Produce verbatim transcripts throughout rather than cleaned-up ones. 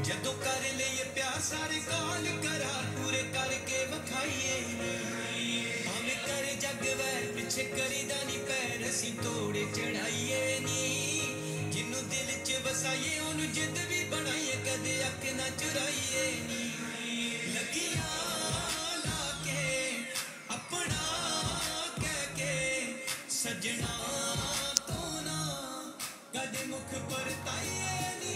जदों कर लिए प्यार सारे काल करार पूरे करके वखाइए भावें कर जग वैर पिछे करीदा नी पैर असीं तोड़े चढ़ाइए नी जिन्नू दिल च वसाइए ओनू जिद भी बनाइए कदे अख ना चुराइए नी लगियां लाके अपना कह के सजना तो ना कदे मुख पर ताइए नी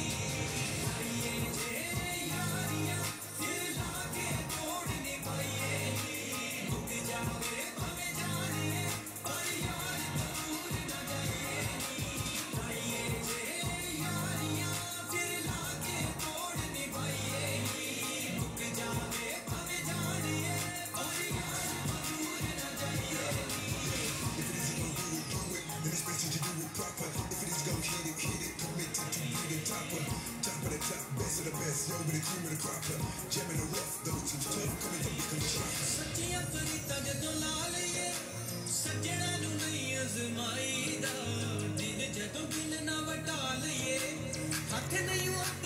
Best of the best, yo, with the cream of the crop, gem in the rough, those who's tough, coming to become a shot. सच्चियां Farida जदों ला लईए सज्जणा नूं नहीं अजमाईदा दिल जदों दिल ना वटा लईए हथ नहीं